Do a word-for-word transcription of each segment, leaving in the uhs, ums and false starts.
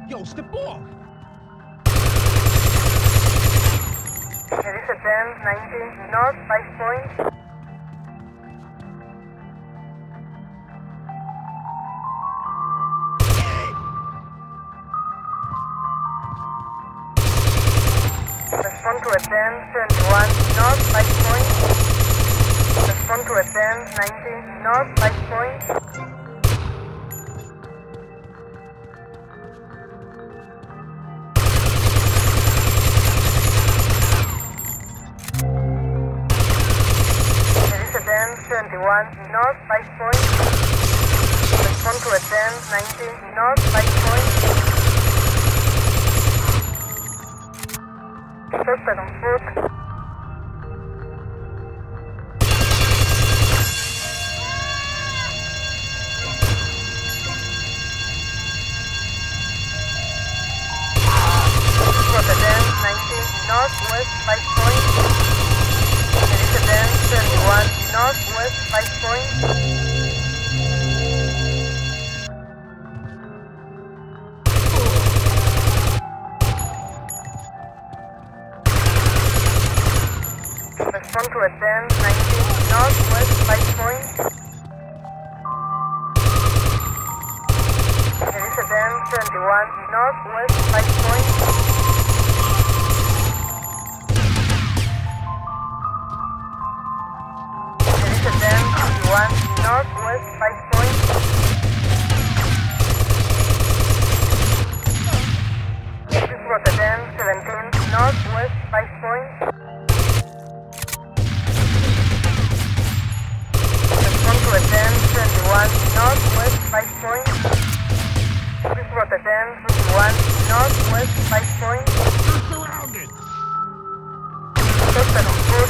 Yo, step off! There is a ten, ninety, north, five point. Respond to a ten, seventy-one, north, five point. Respond to a ten, ninety, north, five point. seventy-one, north, five point. Respond to a ten, ninety, north, five point. Suspect on foot. Spot a ten, ninety, north, west, five point. There is a ten, seventy-one, north, west, five point. Respond to a ten, ninety, north, west, five point. There is a ten, seventy-one, north, west, five point. one, northwest, five point. This Rotterdam, seventeen, northwest, five point. Respond to a ten, twenty-one, northwest, five point. This Rotterdam, fifty-one, northwest, five point. You're surrounded! Suspect on foot.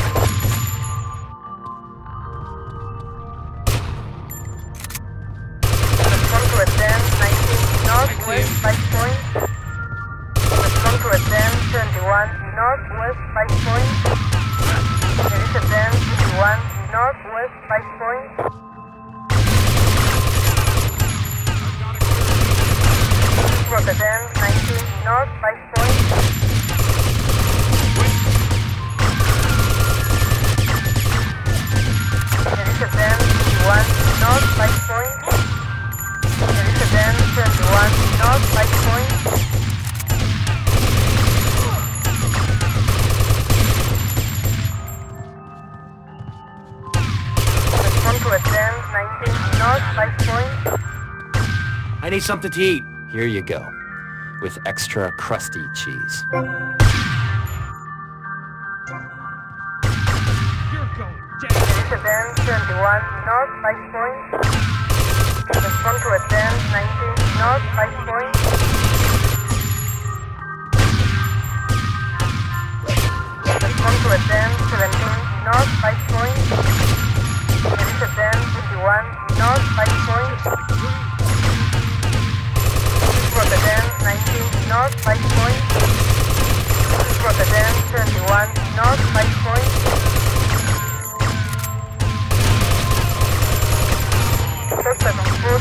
Northwest, five point. Respond to a ten, twenty-one, northwest, five point. There is a ten, fifty-one, northwest, five point. Rotterdam, ninety, north, five point. There is a ten, fifty-one, north, five point. There is a ten, twenty-one, north, five point. Respond to a ten, ninety, north, five point. I need something to eat. Here you go, with extra crusty cheese. You're going down! There is a ten, twenty-one, north, five point. Respond to a ten, ninety, north, five point. Respond to a ten, seventeen, north, five point. There is a ten, fifty-one, north, five point. Rotterdam, ninety, north, five point. Rotterdam, twenty-one, north, five point. Suspect on foot.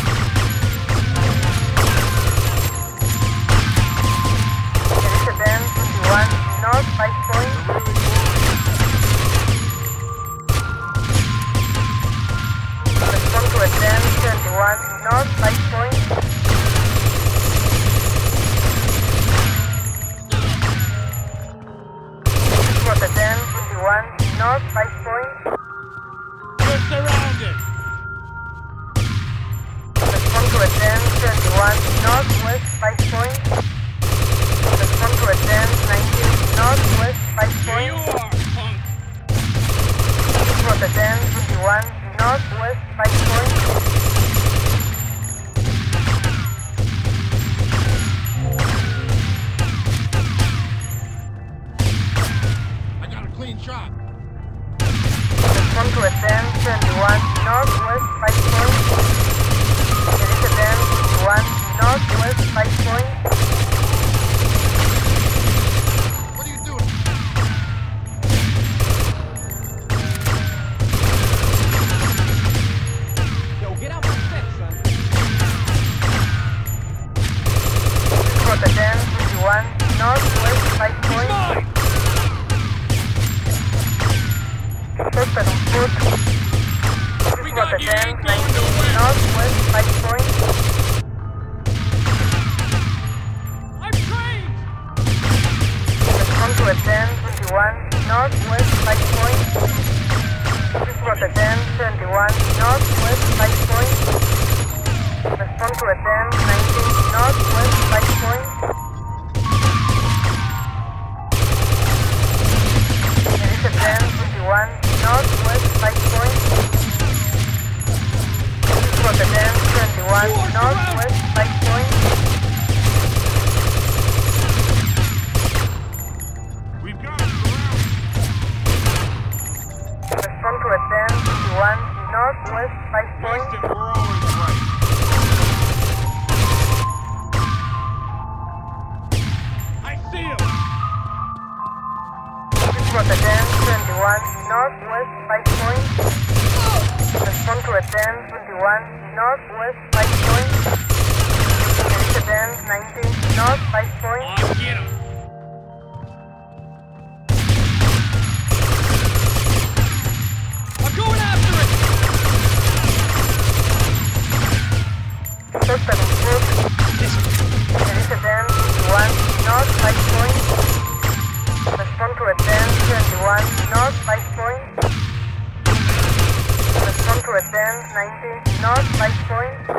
There is a ten, fifty-one, north, five point. Respond to a ten, twenty-one, north, five point. Rotterdam, fifty-one, north, five point. You're surrounded! seventy-one, northwest five point. Mine! Suspect on foot. We This was got a you, ten, ain't going nineteen, nowhere. northwest five point. I'm trained! Respond to a ten, twenty-one, northwest five point. This was a ten, seventy-one, northwest five point. Respond to a ten, nineteen, northwest five point. There is a ten, twenty-one, northwest five point. This was a ten, twenty-one, northwest five point. We've got him surrounded. Respond to a ten, twenty-one, northwest five point. Wasted, we're always right. I see him! This was a ten, twenty-one, northwest five point. Respond to a ten, twenty-one, northwest five point. There is a ten, nineteen, north five point. I'll get him! I'm going after it! Suspect on foot. There is a ten, twenty-one, north five point. Respond to a ten, twenty-one, north five point. Respond to a ten, nineteen, north five point.